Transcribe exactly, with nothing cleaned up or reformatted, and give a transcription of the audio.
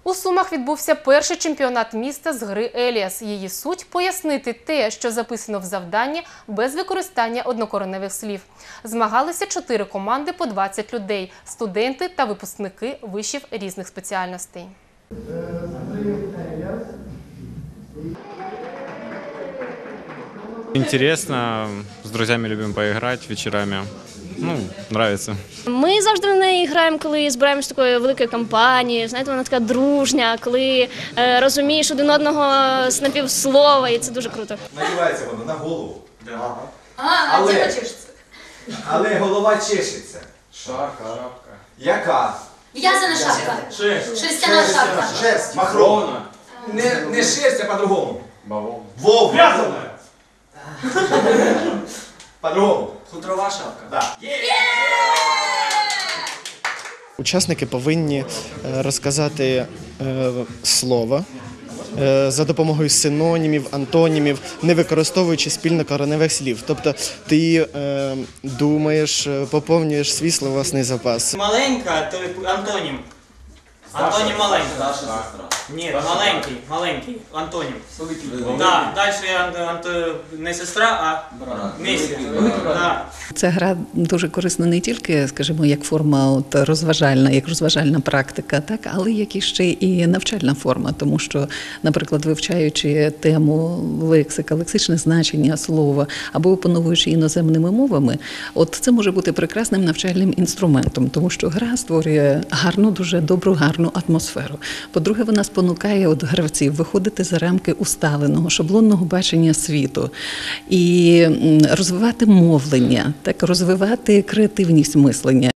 У Сумах відбувся перший чемпіонат міста з гри «Еліас». Її суть – пояснити те, що записано в завданні, без використання однокореневих слів. Змагалися чотири команди по двадцять людей – студенти та випускники вишів різних спеціальностей. Интересно, с друзьями любим поиграть вечерами. Ну, нравится. Ми завжди в неї граємо, коли збираємося такої великої компанії. Знаєте, вона така дружня, коли е, розумієш один одного з напівслова, і це дуже круто. Надівається воно на голову. Да. А, Але- тіло чешеться. Але голова чешеться. Шапка. Шапка. Яка? В'язана шапка. Шерсть. Шерстяна шапка. Шерсть, махрова. Не, не шерсть, а по-другому. Бавовна. Вовна. В'язана. По-другому. Хутрова шапка. Да. Учасники повинні е, розказати е, слово е, за допомогою синонімів, антонімів, не використовуючи спільнокореневих слів. Тобто ти е, думаєш, е, поповнюєш свій словесний запас. Маленька, то антонім. Антонім маленький. Старша сестра. Ні, маленький, маленький, антонім. Великий. Да, далі ант, ант, не сестра, а Брат. місяць. Да. Ця гра дуже корисна не тільки, скажімо, як форма от, розважальна, як розважальна практика, так, але як і ще і навчальна форма, тому що, наприклад, вивчаючи тему лексика, лексичне значення слова або опановуючи іноземними мовами, от це може бути прекрасним навчальним інструментом, тому що гра створює гарну, дуже добру, гарну атмосферу. По-друге, вона спонукає от гравців виходити за рамки усталеного, шаблонного бачення світу і м, розвивати мовлення, так, розвивати креативність мислення.